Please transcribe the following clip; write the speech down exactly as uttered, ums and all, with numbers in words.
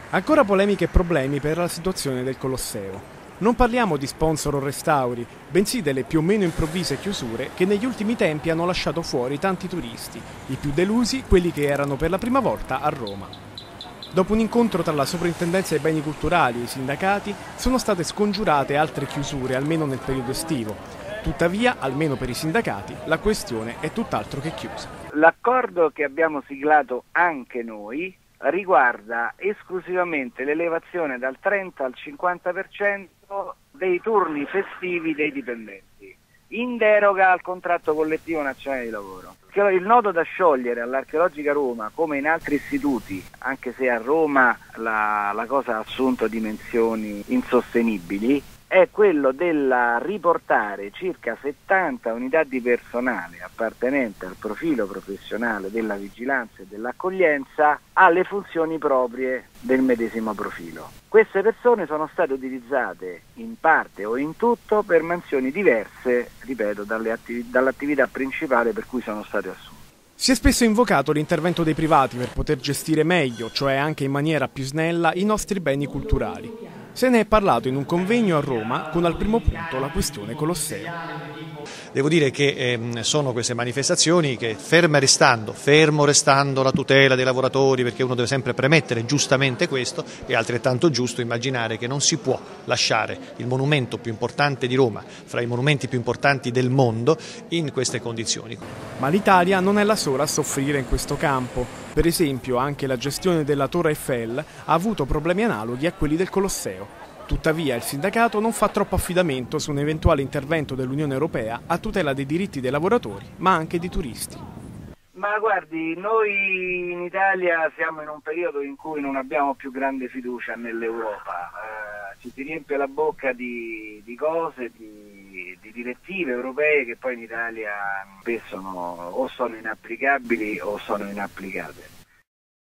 Ancora polemiche e problemi per la situazione del Colosseo. Non parliamo di sponsor o restauri, bensì delle più o meno improvvise chiusure che negli ultimi tempi hanno lasciato fuori tanti turisti, i più delusi quelli che erano per la prima volta a Roma. Dopo un incontro tra la Soprintendenza ai Beni Culturali e i sindacati, sono state scongiurate altre chiusure, almeno nel periodo estivo. Tuttavia, almeno per i sindacati, la questione è tutt'altro che chiusa. L'accordo che abbiamo siglato anche noi riguarda esclusivamente l'elevazione dal trenta al cinquanta per cento dei turni festivi dei dipendenti, in deroga al contratto collettivo nazionale di lavoro. Il nodo da sciogliere all'Archeologica Roma, come in altri istituti, anche se a Roma la, la cosa ha assunto dimensioni insostenibili, è quello della riportare circa settanta unità di personale appartenente al profilo professionale della vigilanza e dell'accoglienza alle funzioni proprie del medesimo profilo. Queste persone sono state utilizzate in parte o in tutto per mansioni diverse, ripeto, dalle attiv- dall'attività principale per cui sono state assunte. Si è spesso invocato l'intervento dei privati per poter gestire meglio, cioè anche in maniera più snella, i nostri beni culturali. Se ne è parlato in un convegno a Roma con al primo punto la questione Colosseo. Devo dire che eh, sono queste manifestazioni che, ferme restando, fermo restando la tutela dei lavoratori, perché uno deve sempre premettere giustamente questo, è altrettanto giusto immaginare che non si può lasciare il monumento più importante di Roma, fra i monumenti più importanti del mondo, in queste condizioni. Ma l'Italia non è la sola a soffrire in questo campo. Per esempio, anche la gestione della Torre Eiffel ha avuto problemi analoghi a quelli del Colosseo. Tuttavia il sindacato non fa troppo affidamento su un eventuale intervento dell'Unione Europea a tutela dei diritti dei lavoratori, ma anche di turisti. Ma guardi, noi in Italia siamo in un periodo in cui non abbiamo più grande fiducia nell'Europa, eh, ci si riempie la bocca di, di cose, di, di direttive europee che poi in Italia spesso no, o sono inapplicabili o sono inapplicate.